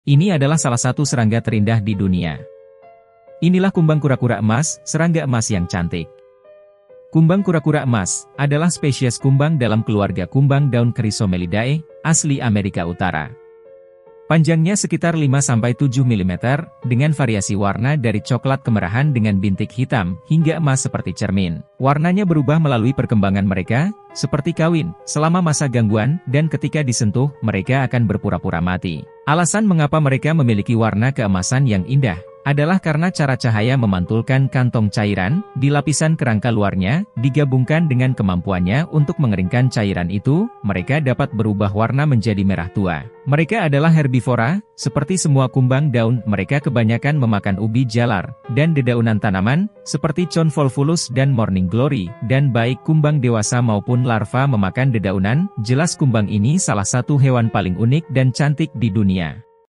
Ini adalah salah satu serangga terindah di dunia. Inilah kumbang kura-kura emas, serangga emas yang cantik. Kumbang kura-kura emas adalah spesies kumbang dalam keluarga kumbang daun Chrysomelidae, asli Amerika Utara. Panjangnya sekitar 5-7 mm, dengan variasi warna dari coklat kemerahan dengan bintik hitam, hingga emas seperti cermin. Warnanya berubah melalui perkembangan mereka, seperti kawin, selama masa gangguan, dan ketika disentuh, mereka akan berpura-pura mati. Alasan mengapa mereka memiliki warna keemasan yang indah, adalah karena cara cahaya memantulkan kantong cairan, di lapisan kerangka luarnya, digabungkan dengan kemampuannya untuk mengeringkan cairan itu, mereka dapat berubah warna menjadi merah tua. Mereka adalah herbivora, seperti semua kumbang daun, mereka kebanyakan memakan ubi jalar, dan dedaunan tanaman, seperti Convolvulus dan Morning Glory, dan baik kumbang dewasa maupun larva memakan dedaunan, jelas kumbang ini salah satu hewan paling unik dan cantik di dunia.